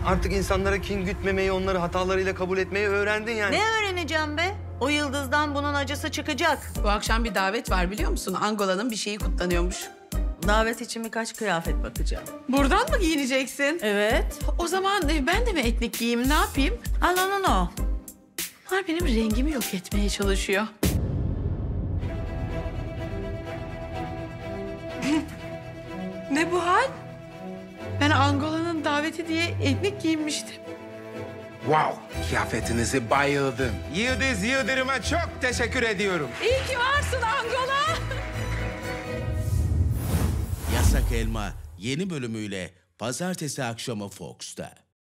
Artık insanlara kin gütmemeyi, onları hatalarıyla kabul etmeyi öğrendin yani. Ne öğreneceğim be? O yıldızdan bunun acısı çıkacak. Bu akşam bir davet var biliyor musun? Angola'nın bir şeyi kutlanıyormuş. Davet için birkaç kıyafet bakacağım. Buradan mı giyineceksin? Evet. O zaman ben de mi etnik giyeyim, ne yapayım? Al onu. Bunlar benim rengimi yok etmeye çalışıyor. Ne bu hal? Ben Angola'nın daveti diye etnik giyinmiştim. Wow, kıyafetinize bayıldım. Yıldız Yıldırım'a çok teşekkür ediyorum. İyi ki varsın Angola. Yasak Elma yeni bölümüyle pazartesi akşamı Fox'ta.